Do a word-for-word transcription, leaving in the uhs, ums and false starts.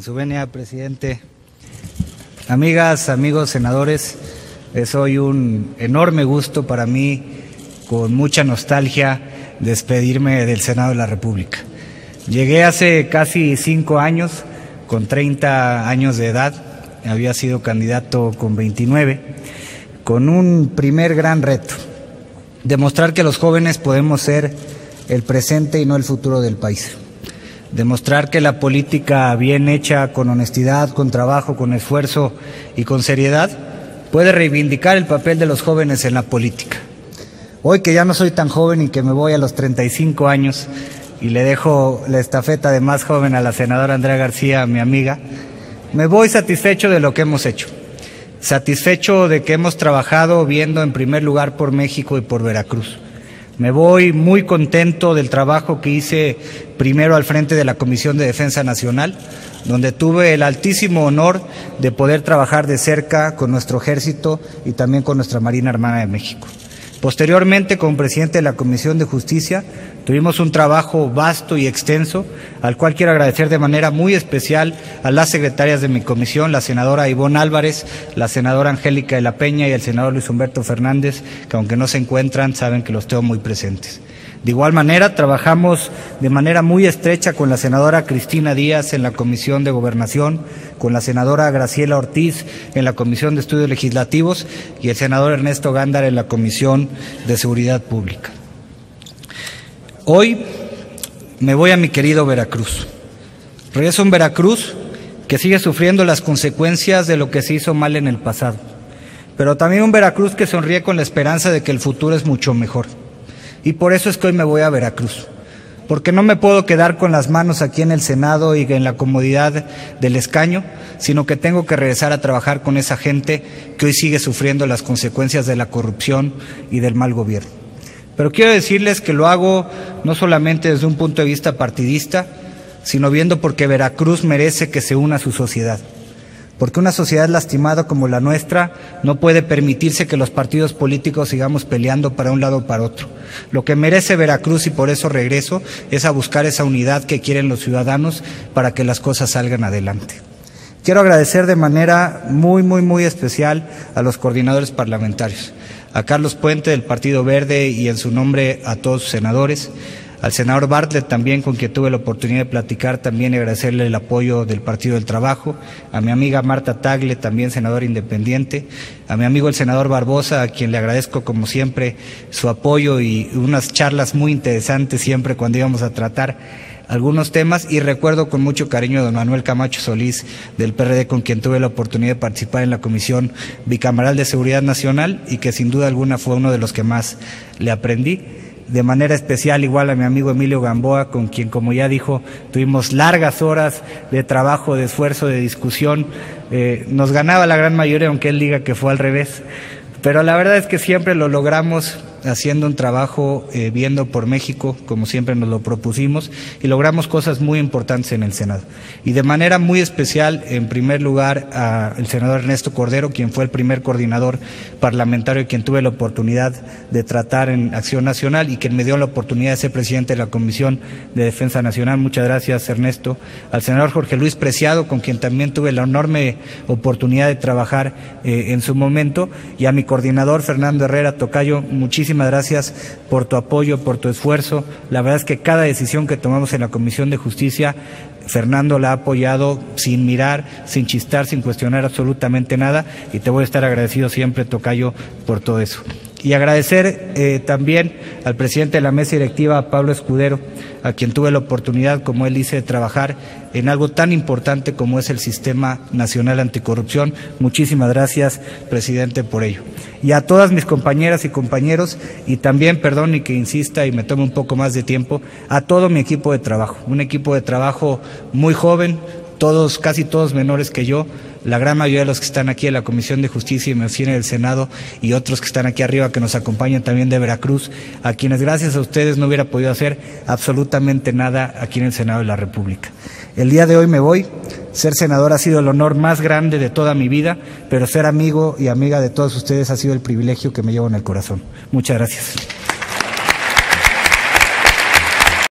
En su venia, presidente. Amigas, amigos senadores, es hoy un enorme gusto para mí, con mucha nostalgia, despedirme del Senado de la República. Llegué hace casi cinco años, con treinta años de edad, había sido candidato con veintinueve, con un primer gran reto: demostrar que los jóvenes podemos ser el presente y no el futuro del país. Demostrar que la política bien hecha, con honestidad, con trabajo, con esfuerzo y con seriedad, puede reivindicar el papel de los jóvenes en la política. Hoy, que ya no soy tan joven y que me voy a los treinta y cinco años y le dejo la estafeta de más joven a la senadora Andrea García, mi amiga, me voy satisfecho de lo que hemos hecho. Satisfecho de que hemos trabajado viendo en primer lugar por México y por Veracruz. Me voy muy contento del trabajo que hice primero al frente de la Comisión de Defensa Nacional, donde tuve el altísimo honor de poder trabajar de cerca con nuestro ejército y también con nuestra Marina Armada de México. Posteriormente, como presidente de la Comisión de Justicia, tuvimos un trabajo vasto y extenso, al cual quiero agradecer de manera muy especial a las secretarias de mi comisión, la senadora Ivonne Álvarez, la senadora Angélica de la Peña y el senador Luis Humberto Fernández, que aunque no se encuentran, saben que los tengo muy presentes. De igual manera, trabajamos de manera muy estrecha con la senadora Cristina Díaz en la Comisión de Gobernación, con la senadora Graciela Ortiz en la Comisión de Estudios Legislativos y el senador Ernesto Gándara en la Comisión de Seguridad Pública. Hoy me voy a mi querido Veracruz. Regreso a un Veracruz que sigue sufriendo las consecuencias de lo que se hizo mal en el pasado, pero también un Veracruz que sonríe con la esperanza de que el futuro es mucho mejor. Y por eso es que hoy me voy a Veracruz, porque no me puedo quedar con las manos aquí en el Senado y en la comodidad del escaño, sino que tengo que regresar a trabajar con esa gente que hoy sigue sufriendo las consecuencias de la corrupción y del mal gobierno. Pero quiero decirles que lo hago no solamente desde un punto de vista partidista, sino viendo porque Veracruz merece que se una a su sociedad. Porque una sociedad lastimada como la nuestra no puede permitirse que los partidos políticos sigamos peleando para un lado o para otro. Lo que merece Veracruz, y por eso regreso, es a buscar esa unidad que quieren los ciudadanos para que las cosas salgan adelante. Quiero agradecer de manera muy, muy, muy especial a los coordinadores parlamentarios, a Carlos Puente del Partido Verde y en su nombre a todos sus senadores, al senador Bartlett también, con quien tuve la oportunidad de platicar también y agradecerle el apoyo del Partido del Trabajo, a mi amiga Marta Tagle, también senadora independiente, a mi amigo el senador Barbosa, a quien le agradezco como siempre su apoyo y unas charlas muy interesantes siempre cuando íbamos a tratar algunos temas, y recuerdo con mucho cariño a don Manuel Camacho Solís del P R D, con quien tuve la oportunidad de participar en la Comisión Bicameral de Seguridad Nacional y que sin duda alguna fue uno de los que más le aprendí. De manera especial igual a mi amigo Emilio Gamboa, con quien, como ya dijo, tuvimos largas horas de trabajo, de esfuerzo, de discusión. Eh, nos ganaba la gran mayoría, aunque él diga que fue al revés. Pero la verdad es que siempre lo logramos haciendo un trabajo, eh, viendo por México, como siempre nos lo propusimos, y logramos cosas muy importantes en el Senado. Y de manera muy especial, en primer lugar, al senador Ernesto Cordero, quien fue el primer coordinador parlamentario y quien tuve la oportunidad de tratar en Acción Nacional y quien me dio la oportunidad de ser presidente de la Comisión de Defensa Nacional. Muchas gracias, Ernesto. Al senador Jorge Luis Preciado, con quien también tuve la enorme oportunidad de trabajar eh, en su momento, y a mi coordinador Fernando Herrera Tocayo, muchísimas Muchísimas gracias por tu apoyo, por tu esfuerzo. La verdad es que cada decisión que tomamos en la Comisión de Justicia, Fernando la ha apoyado sin mirar, sin chistar, sin cuestionar absolutamente nada, y te voy a estar agradecido siempre, Tocayo, por todo eso. Y agradecer eh, también al presidente de la mesa directiva, Pablo Escudero, a quien tuve la oportunidad, como él dice, de trabajar en algo tan importante como es el Sistema Nacional Anticorrupción. Muchísimas gracias, presidente, por ello. Y a todas mis compañeras y compañeros, y también, perdón y que insista y me tome un poco más de tiempo, a todo mi equipo de trabajo, un equipo de trabajo muy joven, todos, casi todos menores que yo, la gran mayoría de los que están aquí en la Comisión de Justicia y me oficina del Senado, y otros que están aquí arriba que nos acompañan también de Veracruz, a quienes gracias a ustedes no hubiera podido hacer absolutamente nada aquí en el Senado de la República. El día de hoy me voy. Ser senador ha sido el honor más grande de toda mi vida, pero ser amigo y amiga de todos ustedes ha sido el privilegio que me llevo en el corazón. Muchas gracias.